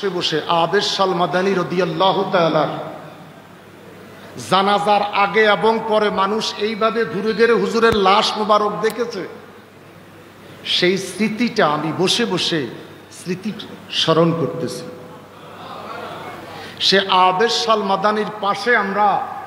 বসে আবেশ সাল মাদানী রাদিয়াল্লাহু তাআলা জানাজার আগে এবং পরে মানুষ এইভাবে ঘুরে ঘুরে হুজুরের লাশ মোবারক দেখেছে। সেই স্মৃতিটা আমি বসে বসে স্মৃতি স্মরণ করতেছি। সে আবেশ সাল মাদানীর পাশে আমরা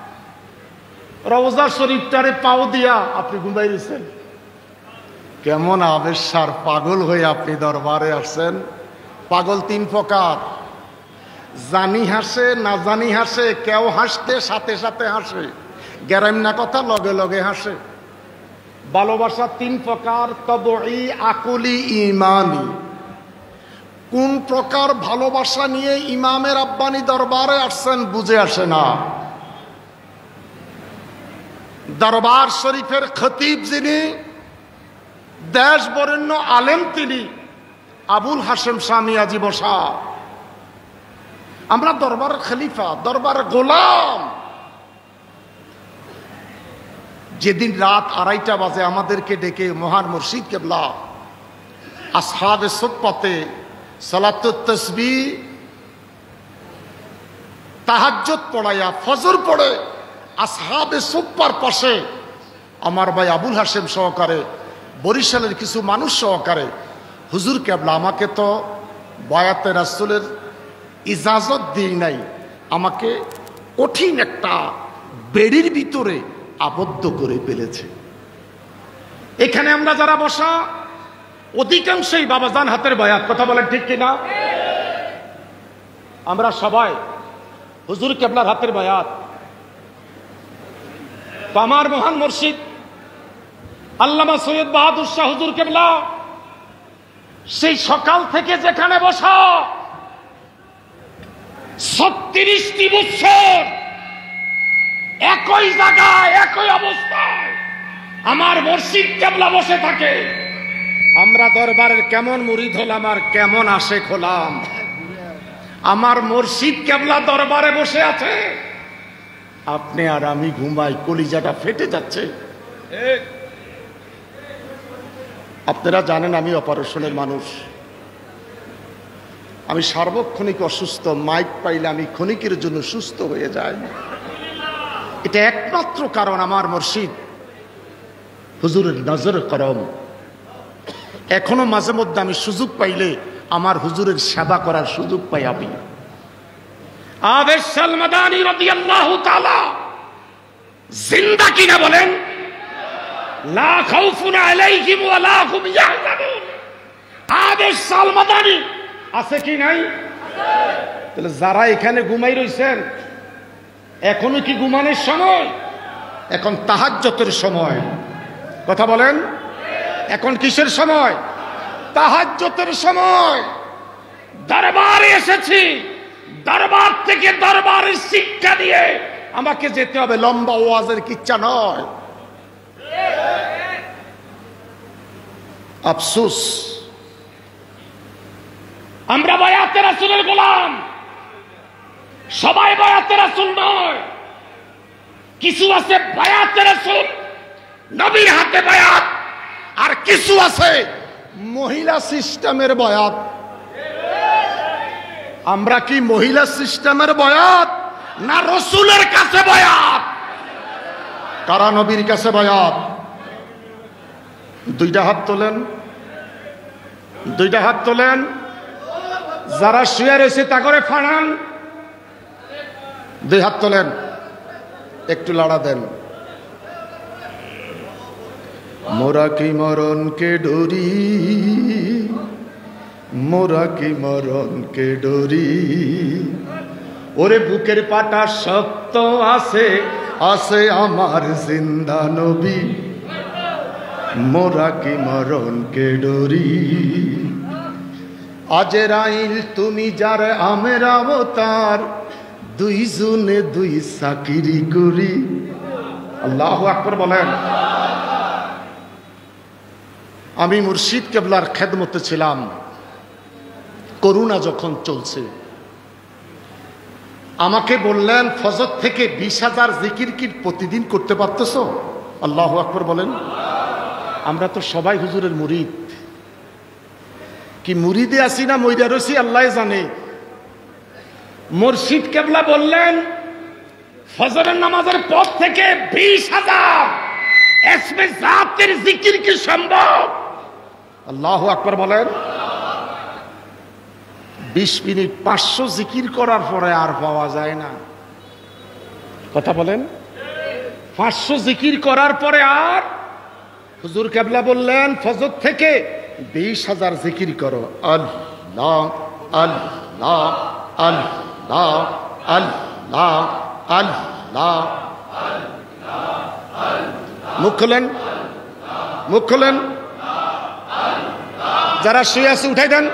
রওজা শরীফটারে পাও দিয়া আপনি ঘুমাই রয়েছেন। কেমন আবেশ সার পাগল হয়ে আপনি দরবারে আসছেন। পাগল তিন প্রকার, জানি হাসে না জানি হাসে, কেউ হাসতে সাথে সাথে হাসে, গ্যারাম না কথা লগে লগে হাসে। ভালোবাসা তিন প্রকার, তবঈ, আকুলি, ঈমানি। কোন প্রকার ভালোবাসা নিয়ে ইমামের আব্বানি দরবারে আসছেন বুঝে আসে না। দরবার শরীফের খতিব যিনি, দেশ বরেণ্য আলেম তিনি, আবুল হাশেম শাহ মিয়াজি বসা। আমরা দরবার খলিফা, দরবার গোলাম। যেদিন রাত 2:30 বাজে আমাদেরকে ডেকে মহান মুর্শিদ কেবলা আসহাবে সুফফাতে সালাতুত তাসবিহ তাহাজ্জুদ পড়াইয়া ফজর পড়ে আসহাবে সুফফার পাশে আমার ভাই আবুল হাশেম সহকারে বরিশালের কিছু মানুষ সহকারে হুজুর কেবলা আমাকে তো বায়াতে রাসূলের ইজাজত দিই নাই, আমাকে কঠিন একটা বেড়ির ভিতরে আবদ্ধ করে ফেলেছে। এখানে আমরা যারা বসা অধিকাংশই বাবাজান হাতের বায়াত, কথা বলেন ঠিক কিনা? আমরা সবাই হুজুর কেবলার হাতের বায়াত। তো আমার মহান মুর্শিদ আল্লামা সৈয়দ বাহাদুর শাহ হুজুর কেবলা সেই সকাল থেকে যেখানে বসা 36টি বছর একই জায়গায় একই অবস্থায় আমার মুর্শিদ কেবলা বসে থাকে। আমরা দরবারের কেমন মুরিদ হলাম আর কেমন আশেক হলাম। আমার মুর্শিদ কেবলা দরবারে বসে আছে, আপনি আর আমি ঘুমাই, কলিজাটা ফেটে যাচ্ছে। আপনারা জানেন আমি অপারেশনের মানুষ, আমি সার্বক্ষণিক অসুস্থ। মাইক পাইলে আমি ক্ষণিকের জন্য সুস্থ হয়ে যাই। এটা একমাত্র কারণ আমার মুর্শিদ হুজুরের নজর করম। এখনো মাঝে মধ্যে আমি সুযোগ পাইলে আমার হুজুরের সেবা করার সুযোগ পাই। আমি আবেশ সাল মাদানী রাদিয়াল্লাহু তাআলা জিন্দা কিনা বলেন? লা খাউফুন আলাইহিম ওয়া লা হুম ইয়াহজানুন। আবেশ সাল মাদানী আছে কি নাই? তাহলে যারা এখানে ঘুমাই রইছেন, এখনো কি ঘুমানোর সময়? এখন তাহাজ্জুদের সময়। কথা বলেন, এখন কিসের সময়? তাহাজ্জুদের সময়। দরবারে এসেছি, দরবার থেকে দরবারের শিক্ষা দিয়ে আমাকে যেতে হবে। লম্বা ওয়াজের কিচ্ছা নয়। আফসোস, আমরা বায়াতে রাসূলের গোলাম। সবাই বায়াতে রাসূল নয়, কিছু আছে বায়াতে রাসূল, নবীর হাতে বায়াত, আর কিছু আছে মহিলা সিস্টেমের বায়াত। আমরা কি মহিলা সিস্টেমের বায়াত না রাসূলের কাছে বায়াত? কারা নবীর কাছে বায়াত? দুইটা হাত তোলেন, দুইটা হাত তোলেন। যারা শুয়ে রয়েছে তা করে ফাড়ান। দুই হাত তোলেন, একটু লাড়া দেন। মোরা কি মরণকে ডরি, মোরা কি মরণকে ডরি, ওরে বুকের পাটা শক্ত আছে, আছে আমার জিন্দা নবী, মোরা কি মরণকে ডরি। আজরাইল তুমি যার আমের অবতার, দুইজনে দুই চাকরি করি। আল্লাহু আকবার বলেন। আমি মুর্শিদ কেবলার খেদমতে ছিলাম। করোনা যখন চলছে, আমাকে বললেন ফজর থেকে 20,000 জিকির কি প্রতিদিন করতে পারতেছো? আল্লাহু আকবার বলেন। আমরা তো সবাই হুজুরের মুরিদ। কি মুরিদে আসি না মইরা রইছি আল্লাহ জানে। মুর্শিদ কেবলা বললেন ফজরের নামাজের পর থেকে 20,000 ইসমে জাতের জিকির কি সম্ভব? আল্লাহু আকবার বলেন। 20 মিনিট 500 জিকির করার পরে আর পাওয়া যায় না। কথা বলেন। 500 জিকির করার পরে আর, হুজুর কেবলা বললেন ফজর থেকে 20,000 জিকির করো। আল্লাহ আল্লাহ আল্লাহ আল্লাহ আল্লাহ। মুখ খোলেন, মুখ খোলেন। যারা শুয়ে আছে উঠাই দেন,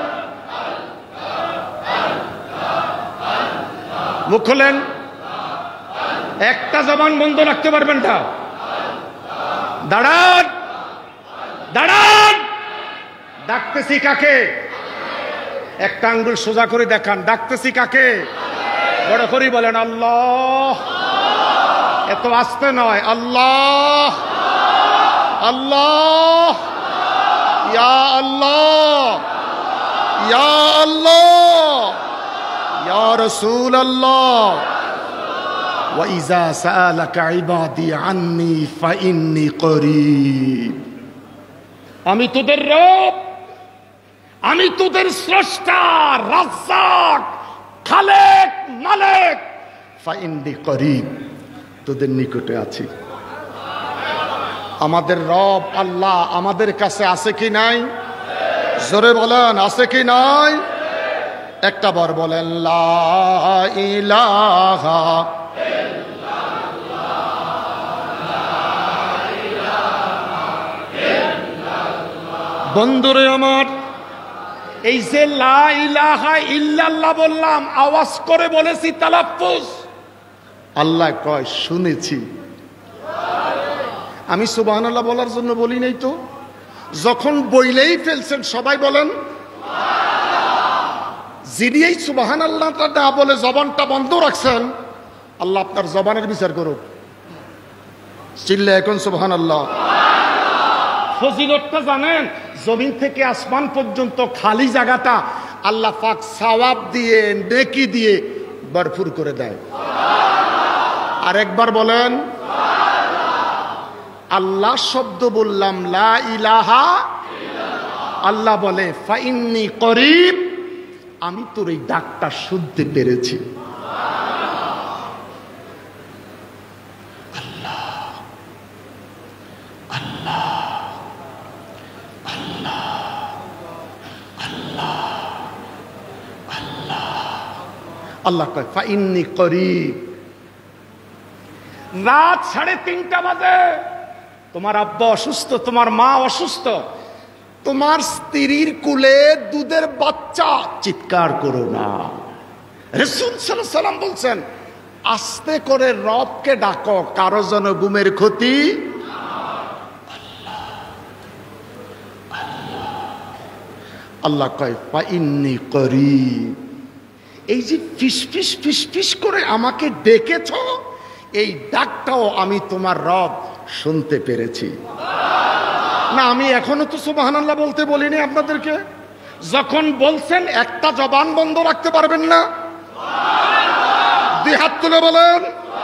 মুখ খোলেন। একটা জবান বন্ধ রাখতে পারবেন না। দাঁড়ান, দাঁড়ান। ডাকতেছি কাকে? একটা আঙ্গুল সোজা করে দেখান। ডাকতেছি কাকে? বড় করে বলেন আল্লাহ। এত আস্তে নয়। আল্লাহ আল্লাহ ইয়া আল্লাহ ইয়া আল্লাহ ইয়া রাসূলুল্লাহ। ওয়া ইযা সাআলাকা ইবাদি আন্নী ফাইন্নী করিব। আমি তোদের রব, আমি তোদের স্রষ্টা, রাজ্জাক, খালেক, মালিক। ফাইন্নী করিব, তোদের নিকটে আছি। আমাদের রব আল্লাহ আমাদের কাছে আছে কি নাই? জোরে বলেন, আছে কি নাই? একটা বার বলেন লা ইলাহা বন্ধুরে আমার, এই যে লা ইলাহা ইল্লাল্লাহ বললাম, আওয়াজ করে বলেছি তালাফফুজ। আল্লাহ কয় শুনেছি। আমি সুবহানাল্লাহ বলার জন্য বলি নাই তো। যখন বইলেই ফেলছেন সবাই বলেন। যিনি এই সুবহানাল্লাহটা না বলে জবানটা বন্ধ রাখছেন, আল্লাহ আপনার জবানের বিচার করুক। চিল্লা এখন সুবহানাল্লাহ। ফজিলতটা জানেন? জমিন থেকে আসমান পর্যন্ত খালি জায়গাটা আল্লাহ পাক সওয়াব দিয়ে, নেকি দিয়ে ভরপুর করে দেয়। আর একবার বলেন আল্লাহ শব্দ বললাম, লা ইলাহা ইল্লাল্লাহ। আল্লাহ বলে ফাইন্নী করিব, আমি তোর এই ডাকটা শুনতে পেরেছি। আল্লাহ কয় ফাইন্নী করিব। রাত 3:30 বাজে, তোমার আব্বা অসুস্থ, তোমার মা অসুস্থ, তোমার স্ত্রীর কুলে দুধের বাচ্চা, চিৎকার করো না। রাসূল সাল্লাল্লাহু আলাইহি ওয়াসাল্লাম বলছেন আস্তে করে রবকে ডাকো, কারো যেন ঘুমের ক্ষতি। আল্লাহ কয় ফাইন্নী করিব। এই যে ফিস ফিস ফিস ফিস করে আমাকে ডেকেছ, এই ডাকটাও আমি তোমার রব শুনতে পেরেছি। না, আমি এখনো তো সুবহানাল্লাহ বলতে বলিনি আপনাদেরকে। যখন বলছেন একটা জবান বন্ধ রাখতে পারবেন না? দুই হাত তুলে বলেন।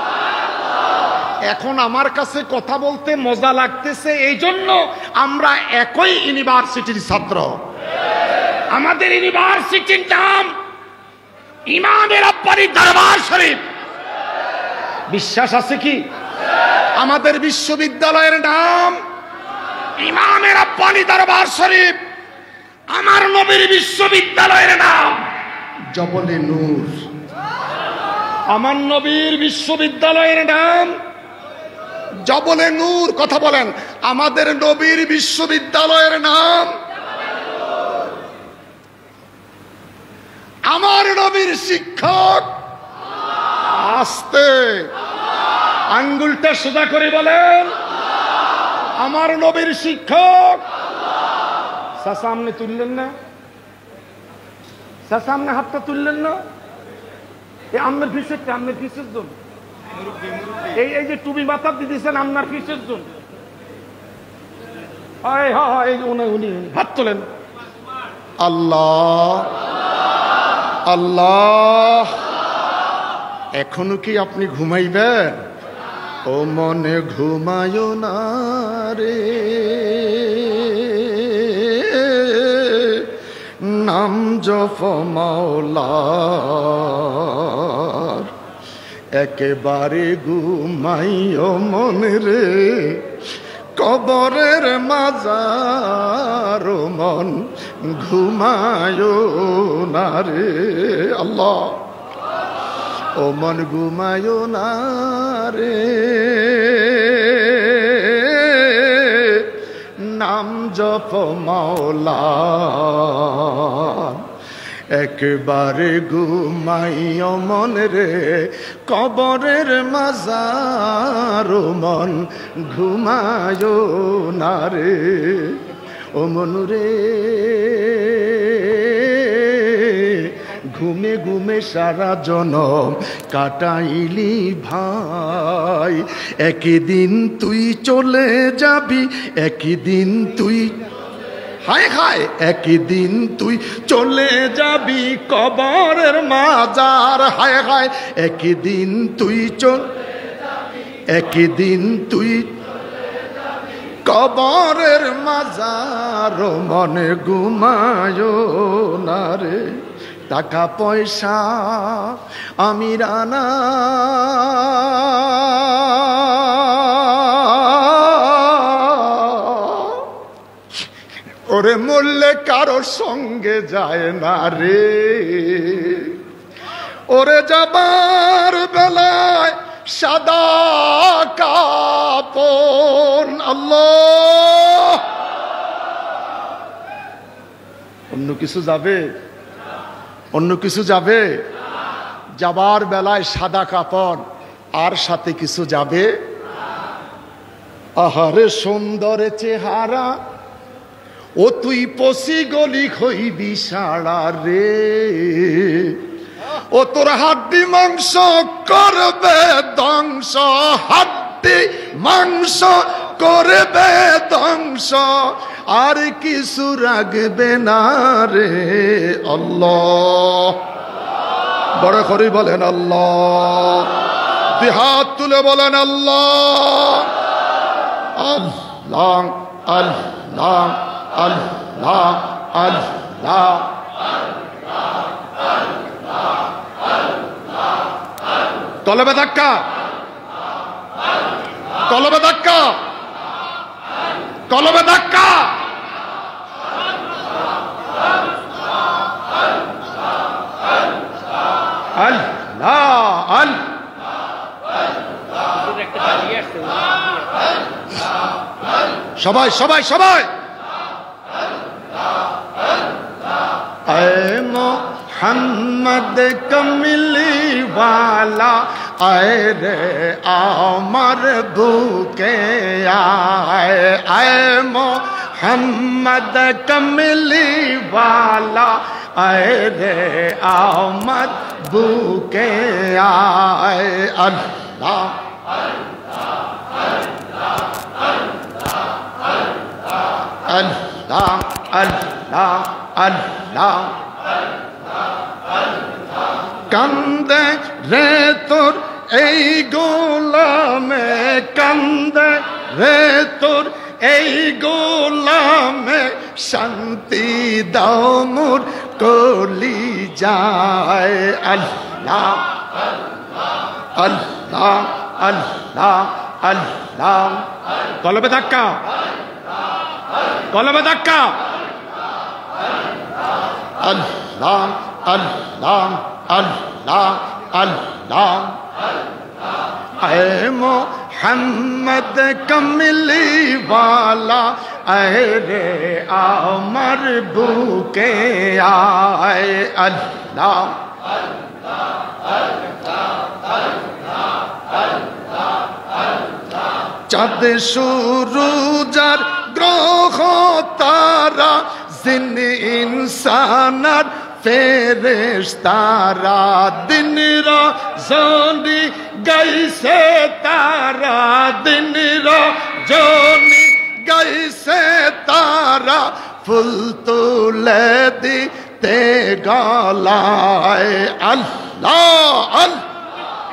এখন আমার কাছে কথা বলতে মজা লাগতেছে, এই জন্য আমরা একই ইউনিভার্সিটির ছাত্র। আমাদের ইউনিভার্সিটির নাম ইমামে রাব্বানী দরবার শরীফ। বিশ্বাস আছে কি? আমাদের বিশ্ববিদ্যালয়ের নাম ইমামে রাব্বানী দরবার শরীফ। আমার নবীর বিশ্ববিদ্যালয়ের নাম জবলে নূর। আমার নবীর বিশ্ববিদ্যালয়ের নাম জবলে নূর। কথা বলেন, আমাদের নবীর বিশ্ববিদ্যালয়ের নাম। আমার নবীর শিক্ষক, আস্তে আঙ্গুলটা সোজা করে বলেন, আমার নবীর শিক্ষক। সামনে তুললেন না? সামনে হাতটা তুললেন না? এই আপনার ফিসের, আপনার ফিসের জন্য, এই যে টুপি মাথা দিতেছেন আপনার ফিসের জন্য। উনি হাত তোলেন। আল্লাহ আল্লাহ এখনো কি আপনি ঘুমাইবেন? ও মনে ঘুমায়ো না রে, নাম জপ মাওলার, একেবারে ঘুমাইও মনে রে, কবরের মাজার মন ঘুমায়ো না রে। আল্লাহ, ও মন ঘুমায়ো না রে, নাম জপ মাওলার, একবারে ঘুমাইও মন রে, কবরের মাজার মন ঘুমায়ো না রে। ও মন রে, ঘুমে ঘুমে সারা জনম কাটাইলি ভাই, একদিন তুই চলে যাবি, একদিন তুই, হায় হায়, একদিন তুই চলে যাবি কবরের মাজার, হায় হায়, একদিন তুই একদিন তুই কবরের মাজার, মনে ঘুমায়ো না রে। টাকা পয়সা আমিরানা ওরে মরলে কারো সঙ্গে যায় না রে, ওরে যাবার বেলায় সাদা কাপন। আল্লাহ, অন্য কিছু যাবে? অন্য কিছু যাবে? যাবার বেলায় সাদা কাপড়, আর সাথে কিছু যাবে? আহারে সুন্দর চেহারা, ও তুই পশি গলি হইবি সারা রে, ও তোর হাড্ডি মাংস করবে ধ্বংস, হাড্ডি মাংস করবে ধ্বংস, আর কিছু রাখবে না রে। আল্লাহ, বড় করে বলেন আল্লাহ, দুই হাত তুলে বলেন আল্লাহ। আল্লাহ আল্লাহ আল্লাহ আল্লাহ, কলবে ধাক্কা, কলবে ধাক্কা, কলবে ধাক্কা। আল্লাহ সবাই সবাই সবাই, এ মোহাম্মদ কমলি ওয়ালা, আয় রে আমার বুকে আয়, আয় মোহাম্মদ কমলি ওয়ালা, আয় রে আমার বুকে আয়। আল্লাহ আল্লাহ আল্লাহ আল্লাহ, কান্দে রে তোর এই গোলামে, কান্দে রে তোর এই গোলামে, শান্তি দাও মোর কলি যায়। আল্লাহ আল্লাহ আল্লাহ আল্লাহ, কলবে ধাক্কা, কলবে ধাক্কা। আল্লাহ আল্লাহ আল্লাহ আল্লাহ, আয় মোহাম্মদ কমলি ওয়ালা, আয় রে আমার বুকে আয়। আল্লাহ চাঁদ সুরুজার গ্রহ তারা, জিন ইনসানার ফেরেশতারা, দিন রজনী গাইছে তারা, দিন রজনী গাইছে তারা, ফুল তুলে দিতে গলায়। আল্লাহ আল্লাহ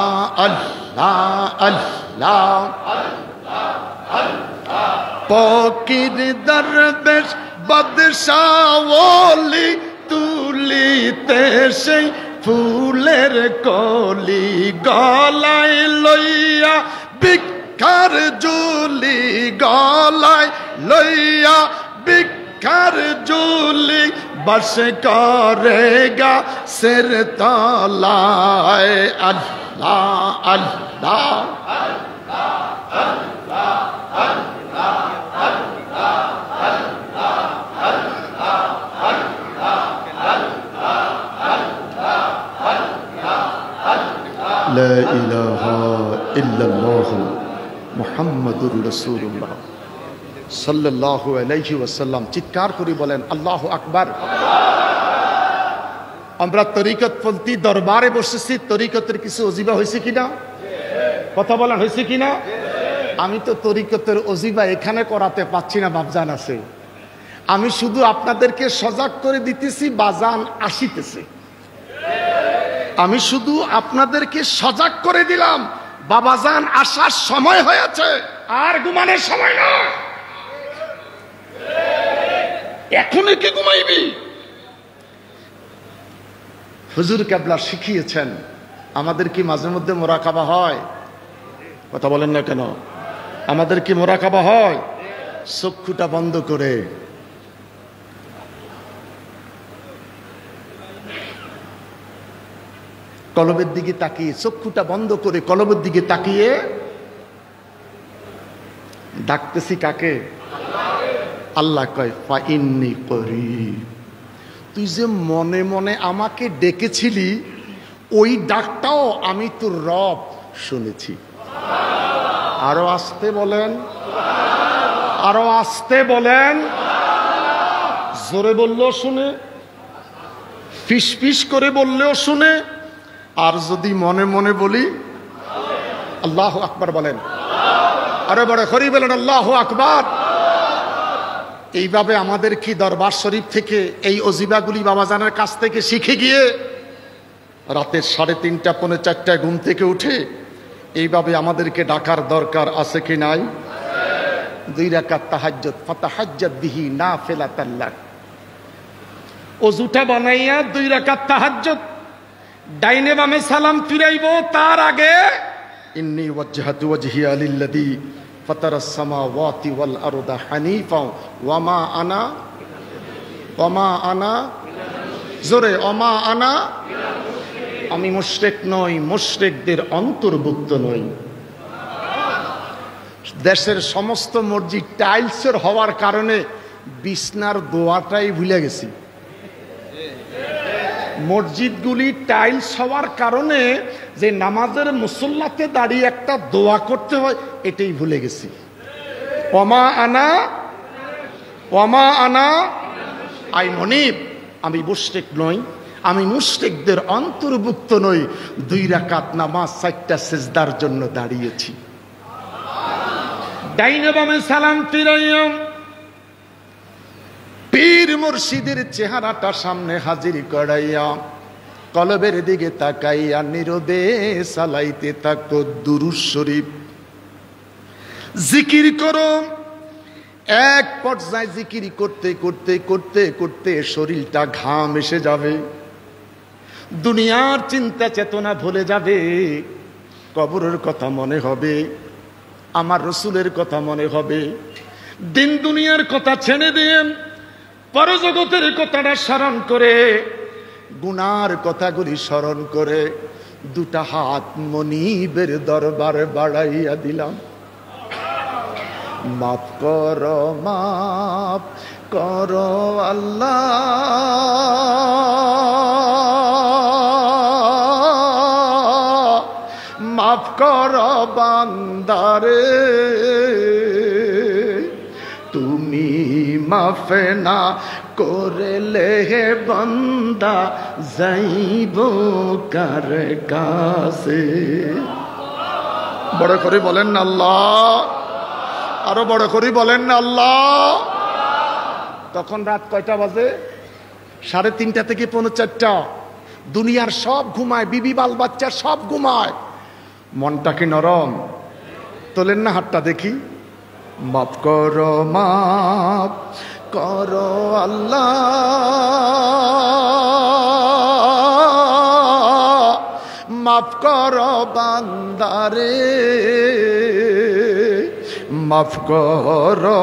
আল্লাহ আল্লাহ ফকির দরবেশ বাদশাহ ওলি তুলিতে সেই ফুলের কলি গলায় লইয়া ভিক্ষার ঝুলি গলায় লইয়া ভিক্ষার ঝুলি বস করেগা সির তলায় আল্লাহ আল্লাহ লা ইলাহা ইল্লাল্লাহ মুহাম্মাদুর রাসূলুল্লাহ সাল্লাল্লাহু আলাইহি ওয়াসাল্লাম। চিৎকার করে বলেন আল্লাহু আকবার। আমরা তরিকতপন্থী দরবারে বসেছি, তরিকতের কিছু অজিবা হয়েছে কিনা কথা বলেন, হয়েছে কিনা? আমি তো তরিকতের অজিবা এখানে করাতে পাচ্ছি না, বাবজান আছে। আমি শুধু আপনাদেরকে সজাগ করে দিতেছি, বাজান আসিতেছে। আমি শুধু আপনাদেরকে সজাগ করে দিলাম, বাবাজান আসার সময় হয়েছে, আর ঘুমানোর সময় না। এখনই কি ঘুমাইবি? হুজুর কেবলা শিখিয়েছেন আমাদের কি মাঝে মধ্যে মোরাকাবা হয়? কথা বলেন না কেন? আমাদের কি মোরাকাবা হয়? চক্ষুটা বন্ধ করে কলবের দিকে তাকিয়ে, চক্ষুটা বন্ধ করে কলবের দিকে তাকিয়ে ডাকতেছি কাকে? আল্লাহ কয় ফা ইন্নী করিব। তুই যে মনে মনে আমাকে ডেকেছিলি, ওই ডাকটাও আমি তোর রব শুনেছি। আরো আসতে বলেন, আরো আসতে বলেন। জোরে বললেও শুনে, ফিস ফিস করে বললেও শুনে। আর যদি মনে মনে বলি আল্লাহু আকবার বলেন, আরো বড় করে বলেন আল্লাহু আকবার। এইভাবে আমাদের কি দরবার শরীফ থেকে এই অজিবাগুলি বাবাজানের কাছ থেকে শিখে গিয়ে রাতের 3:30 পৌনে 4টায় ঘুম থেকে উঠে এইভাবে আমাদেরকে ডাকার দরকার আছে কি নাই? 2 রাকাত তাহাজ্জুদ, ফাতাহাজ্জাদ বিহি নাফিলাতাল লাক। ওযুটা বানাইয়া 2 রাকাত তাহাজ্জুদ, ডাইনে বামে সালাম ফিরাইবো, তার আগে ইন্নী ওয়াজহাতু ওয়াজহিয়া লিল্লাযী ফাতারাস সামাওয়াতি ওয়াল আরদা হানিফা ওয়ামা আনা জোরে ওয়ামা আনা, আমি মুশরিক নই, মুশরিকদের অন্তর্ভুক্ত নই। দেশের সমস্ত মসজিদ টাইলসের হওয়ার কারণে বিছনার দোয়াটাই ভুলে গেছি। মসজিদগুলি টাইলস হওয়ার কারণে যে নামাজের মুসল্লাতে দাঁড়িয়ে একটা দোয়া করতে হয়, এটাই ভুলে গেছি। ওমা আনা আই মনিব, আমি মুশরিক নই, আমি মুশরিকদের অন্তর্ভুক্ত নই। 2 রাকাত নামাজ 4টা সিজদার জন্য দাঁড়িয়েছি। ডাইনে বামে সালাম ফিরাইয়া পীর মুর্শিদের চেহারাটা সামনে হাজির করাইয়া কলবের দিকে তাকাইয়া নীরবে সালাইতে থাকো দুরূদ শরীফ। জিকির করো। এক পর্যায়ে জিকির করতে করতে করতে করতে শরীরটা ঘাম এসে যাবে, দুনিয়ার চিন্তা চেতনা ভুলে যাবে, কবরের কথা মনে হবে, আমার রসুলের কথা মনে হবে। দিন দুনিয়ার কথা ছেড়ে দিয়ে পরজগতের কথাটা স্মরণ করে, গুনার কথাগুলি স্মরণ করে 2টা হাত মনিবের দরবারে বাড়াইয়া দিলাম। মাফ করো আল্লাহ, মাফ করো বান্দারে, তুমি মাফ না করলে হে বান্দা যাইব কার কাছে। বড় করে বলেন না আল্লাহ, আরো বড় করে বলেন না আল্লাহ। তখন রাত কয়টা বাজে? 3:30 থেকে 4:45। দুনিয়ার সব ঘুমায়, বিবি বাল বাচ্চা সব ঘুমায়। মনটা কি নরম? তোলেন না হাতটা দেখি। মাফ করো আল্লাহ, মাফ করো বান্দারে, মাফ করো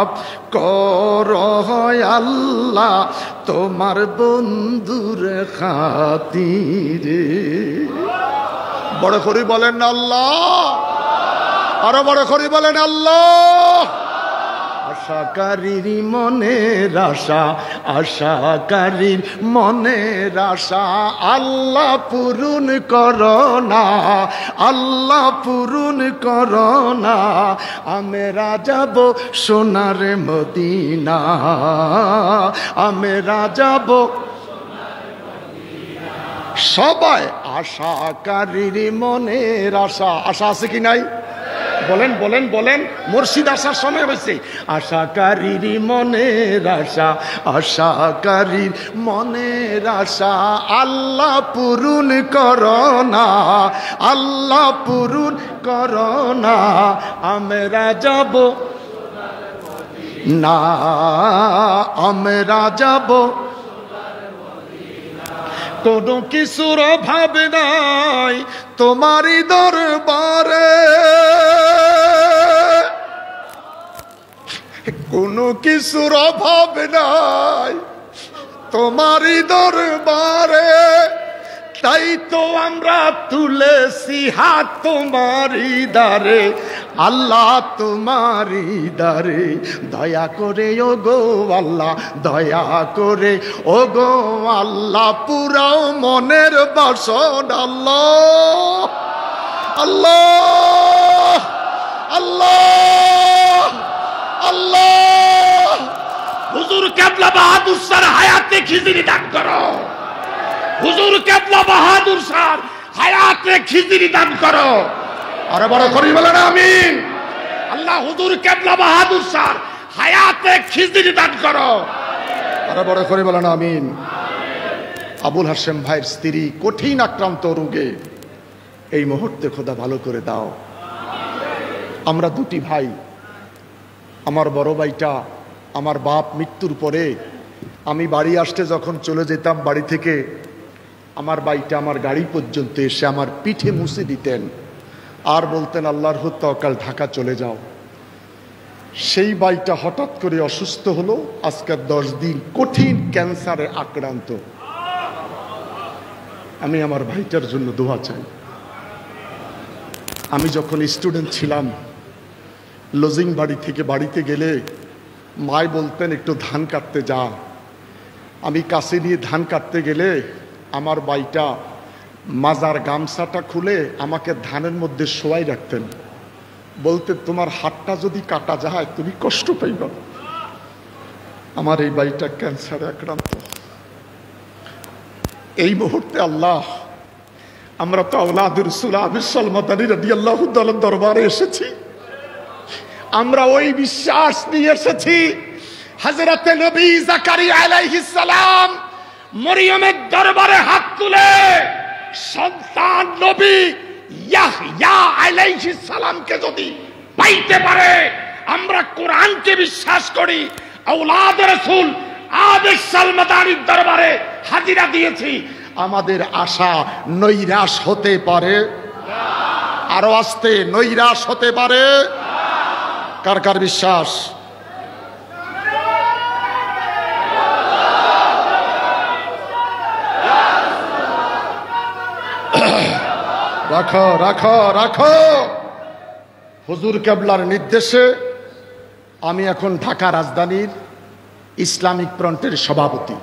আল্লাহ তোমার বন্ধুর খাতিরে। বড় করে বলেন আল্লাহ, আরো বড় করে বলেন আল্লাহ। আশাকারীর মনের আশা, আশাকারীর মনের আশা আল্লাহ পূরণ করো না, আল্লাহ পূরণ করো না। আমরা যাব সোনার মদিনা, আমরা যাব। সবাই আশাকারীর মনের আশা, আশা আছে কি নাই? বলেন বলেন বলেন। মুর্শিদ আসার সময় হয়েছে। আশাকারীর মনের আশা, আশাকারীর মনের আশা আল্লাহ পূরণ করো না, আল্লাহ পূরণ করো না। আমরা যাব না, আমরা যাব কোনো কিছুর অভাব নাই তোমারই দরবারে, কোনো কিছুর অভাব নাই তোমারই দরবারে। তাই তো আমরা তুলেছি হাত তোমারই দ্বারে, আল্লাহ তোমারই দ্বারে। দয়া করে ও গো আল্লাহ, দয়া করে ও গো আল্লাহ পুরাও মনের বাসন। আল্লাহ আল্লাহ আল্লাহ আল্লাহ। হুজুর কেবলা বাহাদুর স্যার হায়াতে খিজিরি দান করো, হুজুর কেবলা বাহাদুর স্যার হায়াতে খিজিরি দান করো। আরে বড় করি বলেন আমিন। আল্লাহ হুজুর কেবলা বাহাদুর স্যার হায়াতে খিজিরি দান করো। আরে বড় করি বলেন আমিন। আবুল হাশেম ভাইয়ের স্ত্রী কঠিন আক্রান্ত রোগে, এই মুহূর্তে খোদা ভালো করে দাও। আমরা দুটি ভাই, আমার বড় ভাইটা আমার বাপ মৃত্যুর পরে আমি বাড়ি আসতে যখন চলে যেতাম বাড়ি থেকে, আমার ভাইটা আমার গাড়ি পর্যন্ত এসে আমার পিঠে মুছে দিতেন আর বলতেন আল্লাহর তওয়াক্কাল ঢাকা চলে যাও। সেই ভাইটা হঠাৎ করে অসুস্থ হলো, আজকের 10 দিন কঠিন ক্যান্সারে আক্রান্ত। আমি আমার ভাইটার জন্য দোয়া চাই। আমি যখন স্টুডেন্ট ছিলাম, লজিং বাড়ি থেকে বাড়িতে গেলে মাই বলতেন একটু ধান কাটতে যা। আমি কাছে নিয়ে ধান কাটতে গেলে আমার ভাইটা মাজার গামছাটা খুলে আমাকে ধানের মধ্যে শোয়াই রাখতেন, বলতেন তোমার হাতটা যদি কাটা যায় তুমি কষ্ট পাইবা। আমার এই ভাইটা ক্যান্সারে আক্রান্ত। এই মুহূর্তে আল্লাহ, আমরা তো আওলাদুর রাসূল আবিসাল মাদানী রাদিয়াল্লাহু তাআলা দরবারে এসেছি। আমরা ওই বিশ্বাস নিয়ে এসেছি হযরতে নবী জাকারিয়া আলাইহিস সালাম মরিয়মের দরবারে হাত তুলে সন্তান নবী ইয়াহইয়া আলাইহিস সালামকে যদি পাইতে পারে, আমরা কোরআনকে বিশ্বাস করি। আওলাদ রাসূল আবিসাল মাদানীর দরবারে হাজিরা দিয়েছি। আমাদের আশা নৈরাশ হতে পারে, আরো আস্তে নৈরাশ হতে পারে। কার কার বিশ্বাস? রাখো রাখো রাখো। হুজুর কেবলার নির্দেশে আমি এখন ঢাকা রাজধানীর ইসলামিক ফ্রন্টের সভাপতি।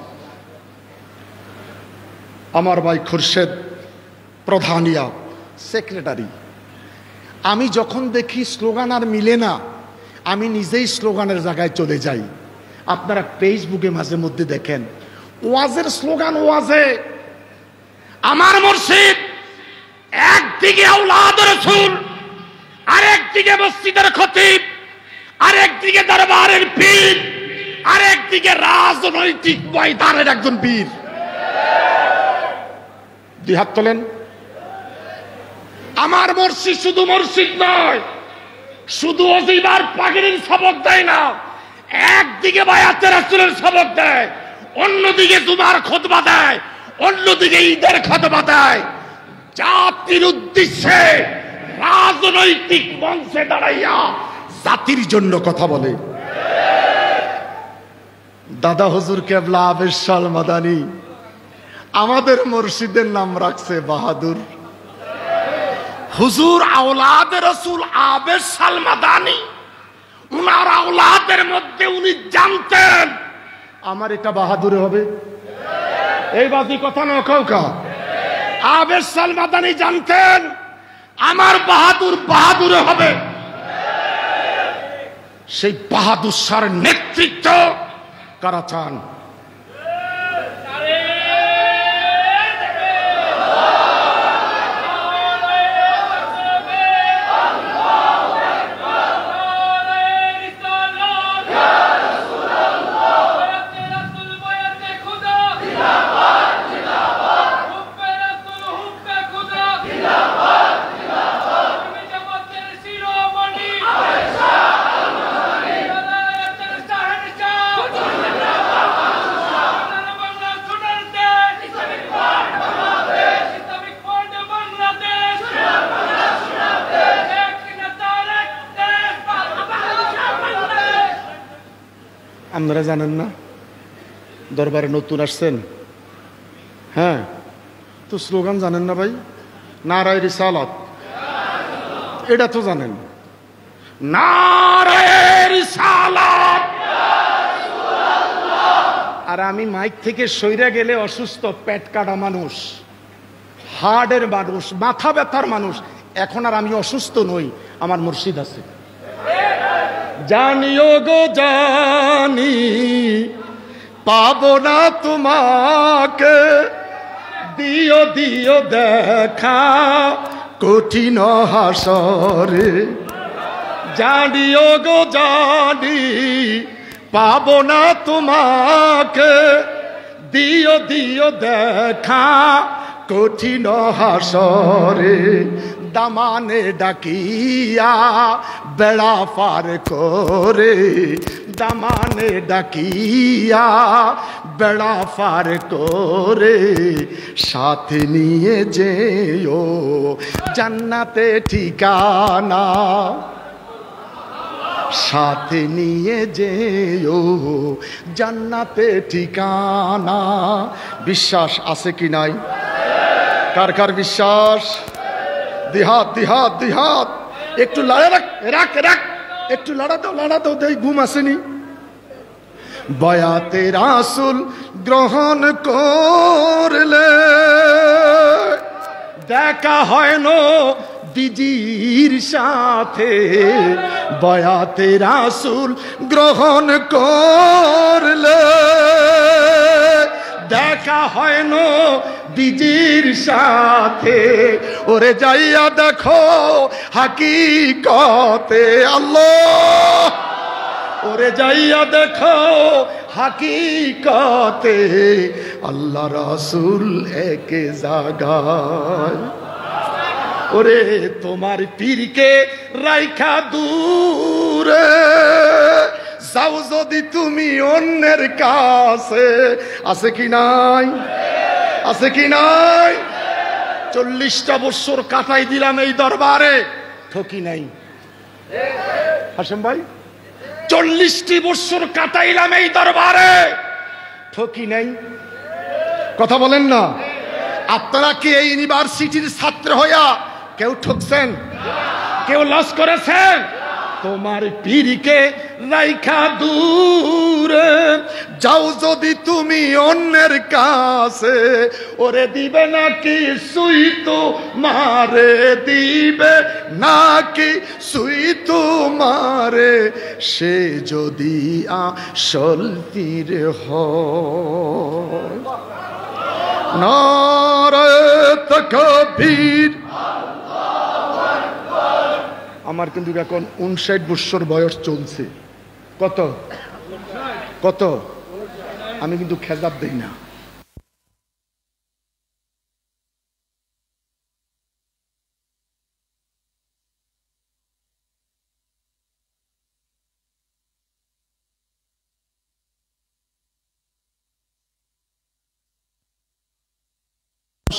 আমার ভাই খুরশেদ প্রধানিয়া সেক্রেটারি। আমি যখন দেখি স্লোগান আর মিলে না, আমি নিজেই স্লোগানের জায়গায় চলে যাই। আপনারা ফেসবুকে মাঝে মধ্যে দেখেন ওয়াজের স্লোগান, ওয়াজে আমার মুর্শিদ একদিকে আওলাদ রাসূল, আরেকদিকে মসজিদের খতিব, আরেকদিকে দরবারের পীর, আরেকদিকে রাজনৈতিক ময়দানের একজন বীর। দুই হাত তোলেন। আমার মুর্শিদ শুধু মুর্শিদ নয়, শুধু অজিবার পাগড়ির সবক দেয় না, একদিকে বায়াতে রাসূলের সবক দেয়, অন্যদিকে জুমার খুতবা দেয়, অন্যদিকে ঈদের খুতবা দেয়। জাতির উদ্দেশ্যে রাজনৈতিক মঞ্চে দাঁড়াইয়া জাতির জন্য কথা বলে। দাদা হুজুর কেবলা আবেশ শাল মাদানী আমাদের মুর্শিদের নাম রাখছে বাহাদুর। হুজুর আওলাদে রাসূল আবেশ শাল মাদানী, উনার আওলাদের মধ্যে উনি জানতেন আমার এটা বাহাদুর হবে। এই বাজি কথা না কাউকা। আবেশ শাল মাদানী জানতেন আমার বাহাদুর বাহাদুর হবে। সেই বাহাদুর শাহর নেতৃত্ব কারা চান? আপনারা জানেন না দরবারে নতুন আসছেন? হ্যাঁ, তো স্লোগান জানেন না ভাই? নারায়ে রিসালাত, এটা তো জানেন। নারায়ে রিসালাত। আর আমি মাইক থেকে সইরা গেলে অসুস্থ, পেট কাটা মানুষ, হার্টের মানুষ, মাথা ব্যথার মানুষ। এখন আর আমি অসুস্থ নই, আমার মুর্শিদ আছে। জানিও গো জানি পাবো না তোমাকে, দিও দিও দেখা কঠিন হাসরে। জানিও গো জানি পাবো না তোমাকে, দিও দিও দেখা কঠিন হাসরে। দামানে ডাকিয়া বেড়া পার করে, দামানে ডাকিয়া বেড়া পার করে, সাথে নিয়ে যেও জান্নাতে ঠিকানা, সাথে নিয়ে যেও জান্নাতে ঠিকানা। বিশ্বাস আছে কি নাই? কার কার বিশ্বাস? দিহাত দিহাত দিহাত। একটু লড়া রাখ রাখ রাখ, একটু লড়া দাও দেই, ঘুম আসেনি। বয়াতে রাসূল গ্রহণ করলে দেখা হয় না বিজির সাথে। বয়াতে রাসূল গ্রহণ করলে দেখা হয় না বিজির সাথে। ওরে যাইয়া দেখো হাকিকতে আল্লাহ, ওরে যাইয়া দেখো হাকিকতে আল্লাহ রাসূল এক জায়গায়। ওরে তোমার পীরকে রাইখা দূরে যাও যদি তুমি অন্যের কাছে। আছে কি নাই? আছে কি নাই? 40টা বছর কাটাই দিলাম এই দরবারে, ঠকি নাই। হাসেম ভাই, 40টি বছর কাটাইলাম এই দরবারে, ঠকি নাই। কথা বলেন না? আপনারা কি এই ইউনিভার্সিটির ছাত্র হইয়া কেউ ঠকছেন? কেউ লস করেছেন? তোমার পীরকে রাইখা দূরে যাও যদি তুমি অন্যের কাছে। ওরে দিবে নাকি সুই তোমারে, দিবে নাকি সুই তোমারে, সে যদি আসল পীর হয়। নারায়ে তাকবীর। আমার কিন্তু এখন 59 বছর বয়স চলছে। কত কত? আমি কিন্তু খেজাব দেই না।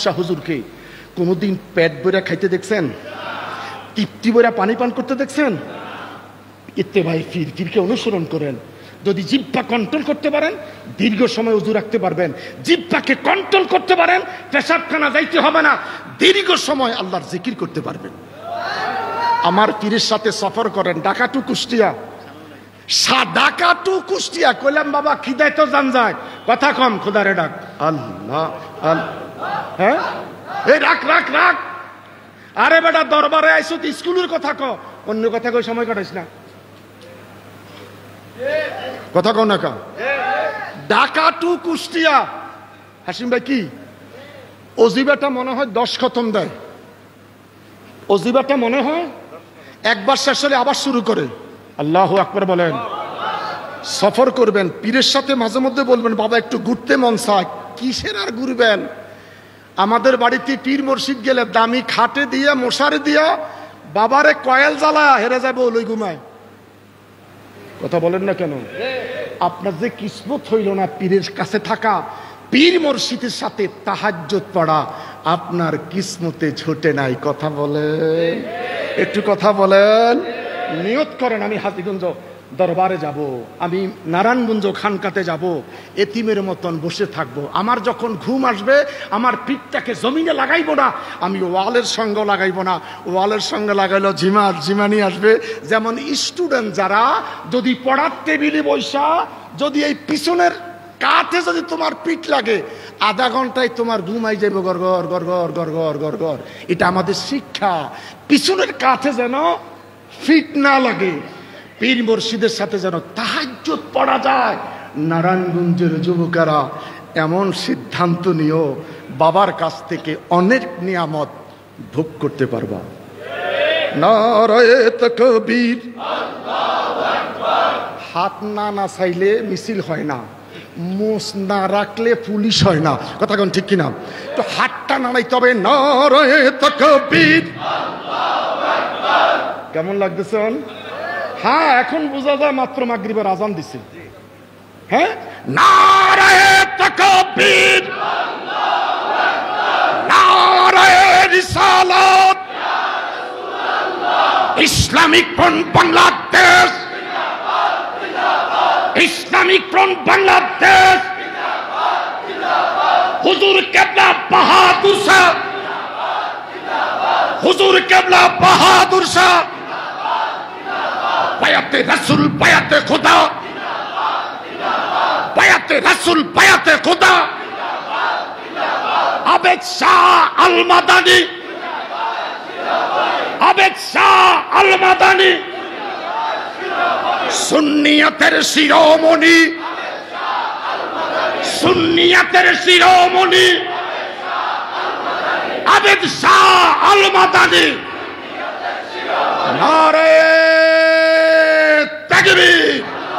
শাহ হুজুরকে কোনোদিন পেট ভরে খাইতে দেখছেন? তৃপ্তি ভরে পানি পান করতে দেখছেন? ইত্তেবাই ফিরকে অনুসরণ করেন। যদি জিহ্বা কন্ট্রোল করতে পারেন দীর্ঘ সময় ওযু রাখতে পারবেন। জিহ্বাকে কন্ট্রোল করতে পারেন পেশাবখানা যাইতে হবে না, দীর্ঘ সময় আল্লাহর জিকির করতে পারবেন। আমার পীরের সাথে সফর করেন ঢাকা টু কুষ্টিয়া, ঢাকা টু কুষ্টিয়া। কইলাম বাবা খিদায় তো জান যায়, কথা কম, খোদারে ডাক আল্লাহ আল্লাহ। হ্যাঁ এই রাখ রাখ রাখ। আরে বেটা দরবারে আইসো তো স্কুলের কথা ক, অন্য কথা কই সময় কাটাইস না, কথা কও না কা। ঢাকা টু কুষ্টিয়া হাসিম ভাই কি অজিবাটা মনে হয় 10 খতম দেয়, অজিবাটা মনে হয় একবার শেষ হলে আবার শুরু করে। আল্লাহু আকবার বলেন। সফর করবেন পীরের সাথে মাঝে মধ্যে বলবেন বাবা একটু ঘুরতে মন চায়। কিসের আর ঘুরবেন? আমাদের বাড়িতে পীর মুর্শিদ গেলে দামি খাটে দিয়া মশারি দিয়া বাবারে কয়েল জ্বালা হেরে যাবে ওই ঘুমায়। কথা বলেন না কেন? আপনার যে কিসমত হইল না পীরের কাছে থাকা, পীর মুর্শিদের সাথে তাহাজ্জুদ পড়া, আপনার কিসমতে ঝোটে নাই। কথা বলেন, একটু কথা বলেন। নিয়ত করেন আমি হাজীগঞ্জ দরবারে যাব, আমি নারায়ণগঞ্জ খানকাতে যাব, এতিমের মতন বসে থাকবো। আমার যখন ঘুম আসবে আমার পিঠটাকে জমিনে লাগাইবো না, আমি ওয়ালের সঙ্গে লাগাইবো না। ওয়ালের সঙ্গে লাগাইলো ঝিমানি আসবে। যেমন স্টুডেন্ট যারা যদি পড়ার টেবিলে বৈশা যদি এই পিছনের কাঠে যদি তোমার পিঠ লাগে আধা ঘন্টায় তোমার ঘুমাই যাইব গর গর গর গর গর গর গর গর। এটা আমাদের শিক্ষা, পিছনের কাঠে যেন ফিট না লাগে। পীর মুর্শিদের সাথে যেন তাহাজ্জুদ পড়া যায়। নারায়ণগঞ্জের যুবকেরা এমন সিদ্ধান্ত নিও বাবার কাছ থেকে অনেক নিয়ামত ভোগ করতে পারবা। নারায়ে তাকবীর, হাত না নাচাইলে মিছিল হয় না, মোষ না রাখলে পুলিশ হয় না। কথা কোন ঠিক কিনা? তো হাতটা নাড়াইতে হবে। নারায়ে তাকবীর। কেমন লাগতেছে? হ্যাঁ এখন বোঝা যায় মাত্র মাগরিবের আজান দিছে। হ্যাঁ নারায়ে তাকবীর, নারায়ে রিসালাত, Islamic Front Bangladesh, Islamic Front Bangladesh, হুজুর কেবলা বাহাদুর শাহ, হুজুর কেবলা বাহাদুর শাহ, বায়াতে রাসূল বায়াতে খোদা, বায়াতে রাসূল বায়াতে খোদা, আবেদ শাহ আল মাদানী, আবেদ শাহ আল মাদানী, সুন্নিয়তের শিরোমণি, সুন্নিয়তের শিরোমণি আবেদ শাহ আল মাদানী। নারায়ে তাকবীর।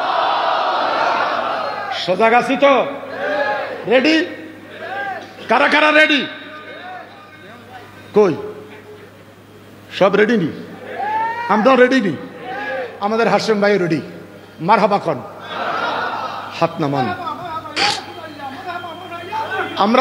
সজাগ আছি তো? রেডি? কারা কারা রেডি? কই সব রেডি নি? আমরাও রেডি নি? আমাদের হাশেম ভাই রেডি? মারহাবা কন, হাত নামান। আমরা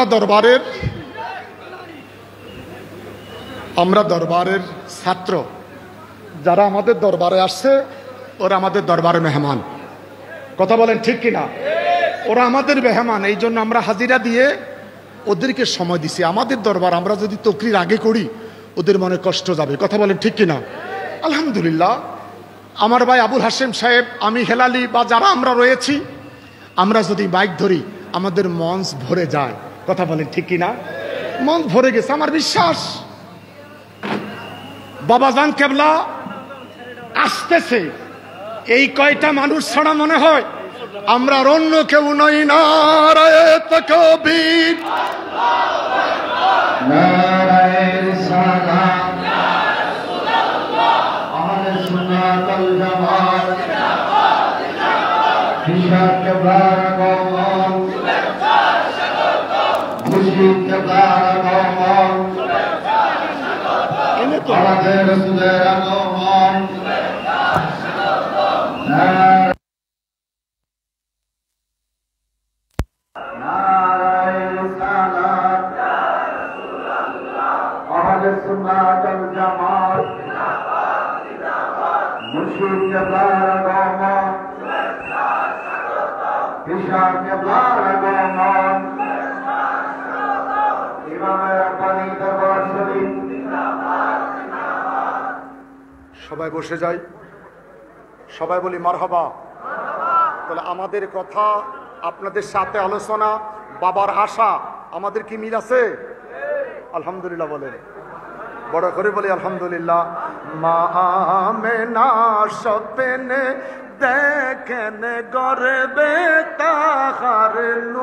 দরবারের ছাত্র, যারা আমাদের দরবারে আসছে ওরা আমাদের দরবারে মেহমান। কথা বলেন ঠিক কিনা? ওরা আমাদের মেহমান, এই জন্য আমরা হাজিরা দিয়ে ওদেরকে সময় দিছি। আমাদের দরবার আমরা যদি তকরির আগে করি ওদের মনে কষ্ট যাবে। কথা বলেন ঠিক কিনা? আলহামদুলিল্লাহ আমার ভাই আবুল হাশেম সাহেব, আমি হেলালি বা যারা আমরা রয়েছি, আমরা যদি বাইক ধরি আমাদের মঞ্চ ভরে যায়। কথা বলেন ঠিক কিনা? মন ভরে গেছে আমার বিশ্বাস। বাবাজান কেবলা আসতেছে, এই কয়টা মানুষ ছাড়া মনে হয় আমরা অন্য কেউ নই। নারায়ে তাকবীর, নারায়ে রিসালাত, ইয়া রাসূলুল্লাহ, আহলে সুন্নাত ওয়াল জামাত, জিন্দাবাদ জিন্দাবাদ, হিসাব কেবলার কওম, সুবেরফার শাগরদম, মুশরিক কেবলার কওম, সুবেরফার শাগরদম, আমাদের রাসূলের আগমন, সুবেরফার শাগরদম। নারায়ে রিসালাত, ইয়া রাসূলুল্লাহ, মুর্শিদ কেবলার আগমন ঈশা কেবলার আগমন ইমামে রাব্বানী দরবার শরীফ। সবাই বসে যাই, সবাই বলি মারহাবা। তাহলে আমাদের কথা, আপনাদের সাথে আলোচনা, বাবার আশা, আমাদের কি মিল আছে? আলহামদুলিল্লাহ বলেন, বড় করে বলি আলহামদুলিল্লাহ। মা আমেনা স্বপ্নে দেখেন গর্বে তাহার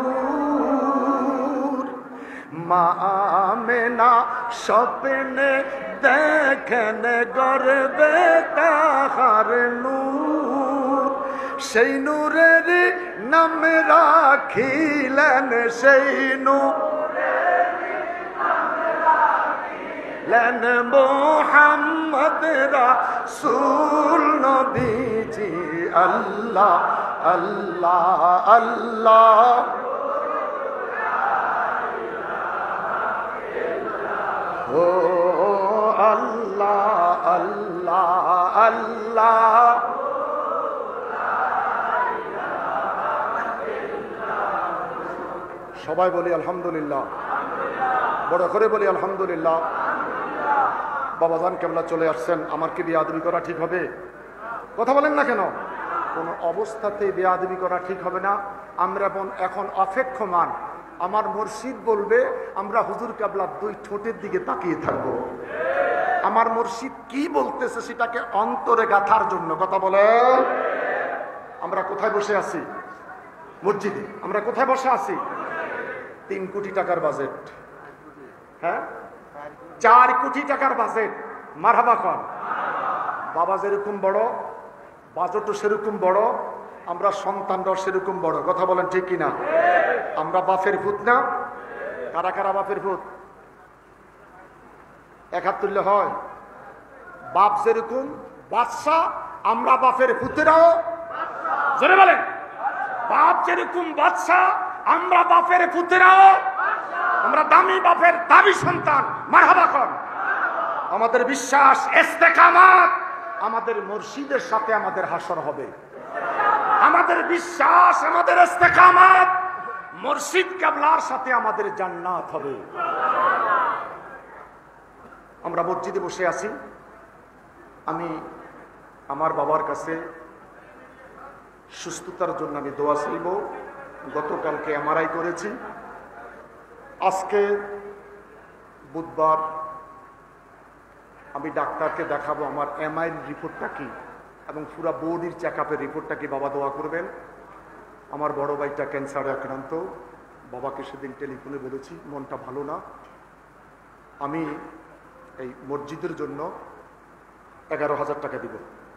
নূর, মা আমেনা স্বপ্নে দেখেন গর্বে তাহার নূর, সেই নূরের নাম রাখিলেন, সেই নূরের মোহাম্মদ রাসূল নবীজি। আল্লাহ আল্লাহ আল্লাহ ও আল্লাহ আল্লাহ আল্লাহ। সবাই বলি আলহামদুলিল্লাহ, বড় করে বলি আলহামদুলিল্লাহ। বাবাজান কেবলা চলে আসছেন, আমার কি বেয়াদবি করা ঠিক হবে? কথা বলেন না কেন? কোনো অবস্থাতে বেয়াদবি করা ঠিক হবে না। আমরা এখন অপেক্ষমান, আমার মুর্শিদ বলবে, আমরা হুজুর কেবলার দুই ঠোঁটের দিকে তাকিয়ে থাকব। আমার মুর্শিদ কি বলতেছে সেটাকে অন্তরে গাঁথার জন্য। কথা বলে, আমরা কোথায় বসে আছি? মসজিদে। আমরা কোথায় বসে আছি? 3 কোটি টাকার বাজেট, হ্যাঁ 4 কোটি টাকার বাজেট। মারহাবা খান। বাবা যেরকম বড়, বাজেটও সেরকম বড়, আমরা সন্তানরাও সেরকম বড়। কথা বলেন ঠিক কিনা? আমরা বাপের ভূত না? কারা কারা বাপের ভূত? এক হাত তুললে হয়। বাপ যেরকম বাদশাহ, আমরা বাপের ভূতেরাও। জোরে বলেন, বাপ যেরকম বাদশাহ, আমরা বাপের ভূতেরাও। আমরা দামি বাপের দামি সন্তান। মারহাবা খান। আমাদের বিশ্বাস, ইস্তেকামাত, আমাদের মুর্শিদের সাথে আমাদের হাসর হবে। আমাদের বিশ্বাস, আমাদের ইস্তেকামাত, মুর্শিদ কেবলার সাথে আমাদের জান্নাত হবে। আমরা মসজিদে বসে আছি। আমি আমার বাবার কাছে সুস্থতার জন্য আমি দোয়া চাইব। গতকালকে এমআরআই করেছি, আজকে বুধবার আমি ডাক্তারকে দেখাবো আমার এমআরআই রিপোর্টটা কি এবং পুরা বডির চেকআপের রিপোর্টটা কি। বাবা দোয়া করবেন। আমার বড় ভাইটা ক্যান্সারে আক্রান্ত, বাবাকে সেদিন টেলিফোনে বলেছি মনটা ভালো না। আমি এই মসজিদের জন্য 11,000 টাকা দিব।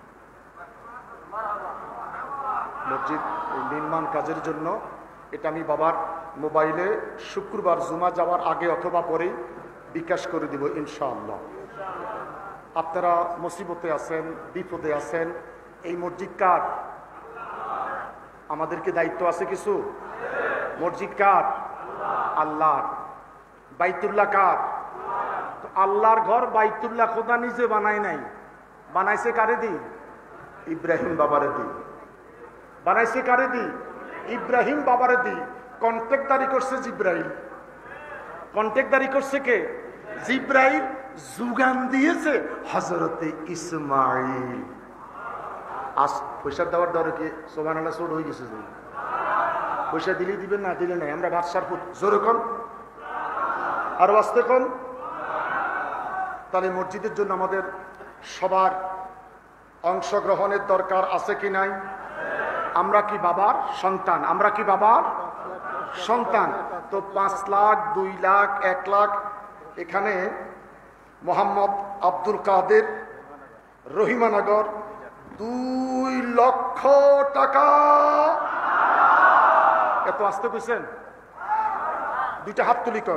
মসজিদ নির্মাণ কাজের জন্য এটা আমি বাবার মোবাইলে শুক্রবার জুমা যাওয়ার আগে অথবা পরে বিকাশ করে দিব ইনশাআল্লাহ। আপনারা মুসিবতে আছেন, বিপদে আছেন, এই মসজিদ কার? আমাদেরকে দায়িত্ব আছে কিছু। মসজিদ কার? আল্লাহর। বাইতুল্লাহ কার? তো আল্লাহর ঘর বাইতুল্লাহ খোদা নিজে বানায় নাই, বানাইছে কারে দি? ইব্রাহিম বাবারে দি। বানাইছে কারে দি? ইব্রাহিম বাবারে দি। কন্ট্রাক্টদারি করছে জিব্রাইল। কন্ট্রাক্টদারি করছে কে? জিব্রাইল। জুগান দিয়েছে হযরতে ইসমাইল। আজ পয়সা দেওয়ার দরে কি সুবহানাল্লাহ ছোট হয়ে গেছে? পয়সা দিলেই দিবেন, না দিলে নাই। আমরা বাদশার পুত। জোরে কোন, আরো আস্তে কোন। তাহলে মসজিদের জন্য আমাদের সবার অংশগ্রহণের দরকার আছে কি নাই? আমরা কি বাবার সন্তান? আমরা কি বাবার সন্তান? তো 5 লাখ, 2 লাখ, 1 লাখ। এখানে মোহাম্মদ আব্দুল কাদের, রহিমানগর, 2 লক্ষ টাকা। এত আসতে কইছেন? 2টা হাত তুলি কোন।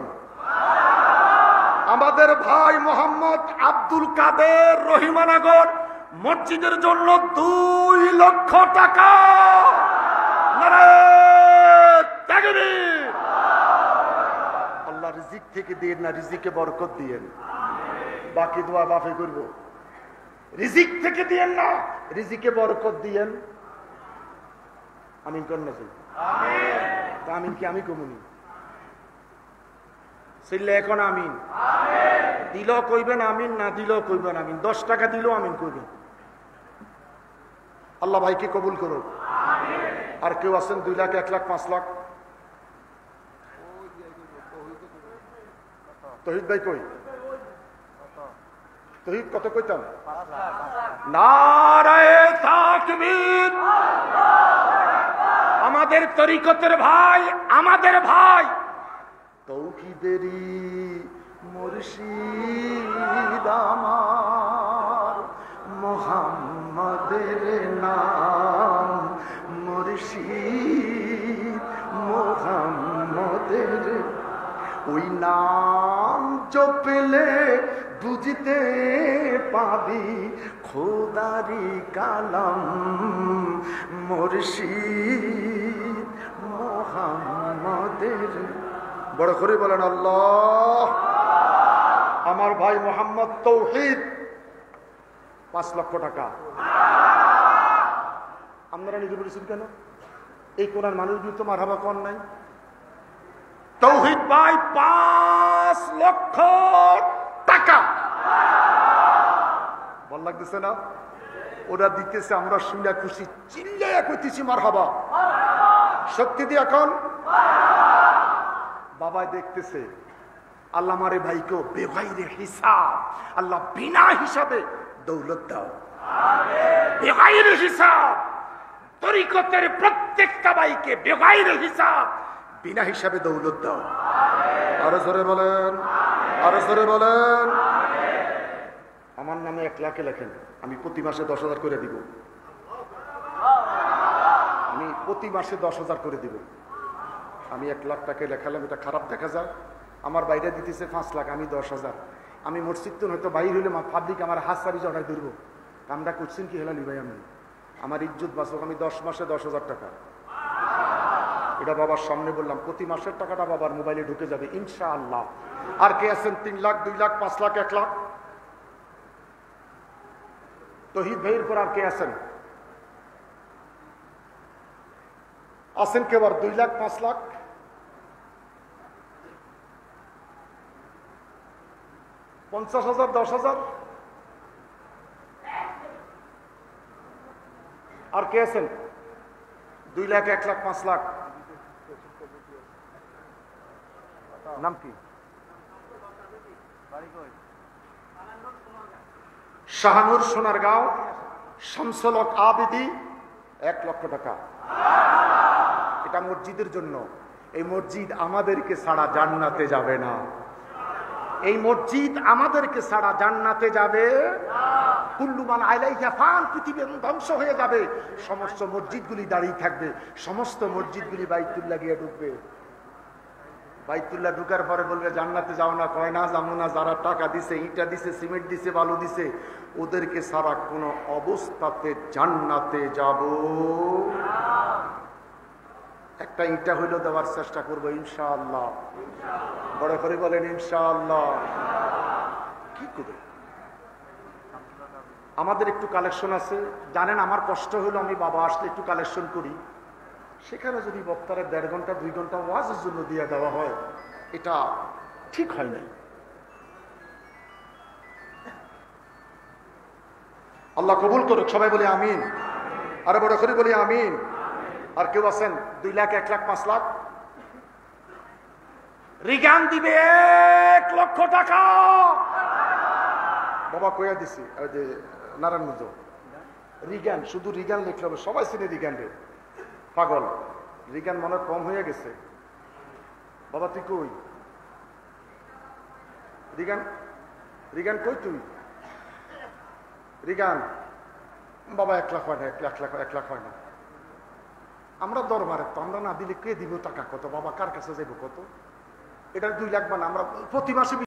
আমাদের ভাই মোহাম্মদ আব্দুল কাদের, রহিমানগর, মসজিদের জন্য 2 লক্ষ টাকা। নারায়ে তাকবীর। আল্লাহ রিজিক থেকে দেন না, রিজিকে বরকত দিয়েন। বাকি দোয়া বাপে করব। রিজিক থেকে দিয়েন না, রিজিকে বরকত দিয়েন। আমিন কর না? তা আমিন কি আমি কমুনি? সিল্লে এখন আমিন দিল কইবেন আমিন, না দিল কইবেন আমিন। 10 টাকা দিল আমিন কইবেন। আল্লাহ ভাইকে কবুল করুক। আর কেউ আছেন 2 লাখ, 1 লাখ, 5 লাখ? তহিদ ভাই কই? তহিদ কত কইতাম? নারায়ে তাকবীর। আমাদের তরিকতের ভাই, আমাদের ভাই তৌহিদেরই মুর্শিদ আমার, মুহাম্মাদের নাম মুর্শিদ মুহাম্মাদের। ওই নাম জপলে বুঝতে পাবি খোদারি কালাম মুর্শিদ মুহাম্মাদের। বড় করে বলেন আল্লাহ। আমার ভাই মোহাম্মদ তৌহিদ 5 লক্ষ টাকা। আপনারা নিজে বলেছেন কেন? এই কোরআন মানুষগুলো তো মারহাবা কোন নাই। তৌহিদ ভাই 5 লক্ষ টাকা। ভাল লাগতেছে না? ওরা দিতেছে, আমরা শুনে খুশি, চিল্লাইয়া কইতেছি মারহাবা। শক্তি দিয়ে এখন বাবা দেখতেছে। আল্লাহ মারে ভাইকেও বেগাইরে হিসাব, আল্লাহ বিনা হিসাবে দৌলত দাও। বেগাইরে হিসাব তরিকতের প্রত্যেকটা ভাইকে বেগাইরে হিসাব বিনা হিসাবে দৌলত দাও। আরো জোরে বলেন, আরো জোরে বলেন। আমার নামে 1 লাখে লেখেন, আমি প্রতি মাসে 10,000 করে দিব। আমি প্রতি মাসে 10,000 করে দিব। আমি 1 লাখ টাকা লেখালাম, এটা খারাপ দেখা যায়। আমার বাইরে দিতেছে 5 লাখ, আমি 10,000। আমি মসজিদ তো হয়তো বাইর হইলে পাবলিক আমার হাত সারি জড়াই ধরবো। কামটা করছেন কি হেলালি ভাই? আমি আমার ইজ্জত বাঁচক। আমি 10 মাসে 10,000 টাকা, এটা বাবার সামনে বললাম। প্রতি মাসের টাকাটা বাবার মোবাইলে ঢুকে যাবে ইনশাআল্লাহ। আর কে আছেন 3 লাখ, 2 লাখ, 5 লাখ, 1 লাখ? তহিদ ভাইয়ের পর আর কে আছেন? আছেন কে আবার 2 লাখ, 5 লাখ? $50,000, $10,000? আর কে আছেন 2 লাখ, 1 লাখ, 5 লাখ? নাম কি? শাহানুর, সোনারগাঁও, শামসুল হক আবিদি 1 লক্ষ টাকা। এটা মসজিদের জন্য। এই মসজিদ আমাদেরকে ছাড়া জান্নাতে যাবে না। এই মসজিদ আমাদেরকে ছাড়া জান্নাতে যাবে কুল্লু মান আলাইহা ফান। পৃথিবী ধ্বংস হয়ে যাবে, সমস্ত মসজিদগুলি দাঁড়িয়ে থাকবে, সমস্ত মসজিদগুলি বাইতুল্লাহ গিয়ে ঢুকবে। বাইতুল্লাহ ঢুকার পরে বলবে জান্নাতে যাও না, কয় না যাবো না। যারা টাকা দিছে, ইটা দিছে, সিমেন্ট দিছে, বালু দিছে, ওদেরকে সারা কোনো অবস্থাতে জান্নাতে যাব। একটা ইটা হইলো দেওয়ার চেষ্টা করবো ইনশাআল্লাহ। বড় করে বলেন ইনশাআল্লাহ। কি করে আমাদের একটু কালেকশন আছে জানেন। আমার কষ্ট হলো, আমি বাবা আসলে একটু কালেকশন করি। সেখানে যদি বক্তারা 1.5 ঘন্টা 2 ঘন্টা ওয়াজের জন্য দিয়ে দেওয়া হয়, এটা ঠিক হয় না। আল্লাহ কবুল করুক। সবাই বলি আমিন। আরে বড় করে বলি আমিন। আর কেউ আছেন 2 লাখ, 1 লাখ, 5 লাখ? রিগান দিবে 1 লক্ষ টাকা। বাবা কইয়া দিছি, ওই যে নারায়ণগঞ্জ রিগান, শুধু রিগান লিখলে হবে, সবাই চিনে রিগান রে। পাগল রিগান মনে কম হয়ে গেছে। বাবা তুই কই? রিগান, রিগান কই তুই? রিগান বাবা 1 লাখ হয় না, 1 লাখ হয় না। আমরা দরবারে তো, আমরা না দিলে কে দিব টাকা? কত বাবা কার কাছে যাইব? কত? এটা 2 লাখ বানা। আমরা প্রতি মাসে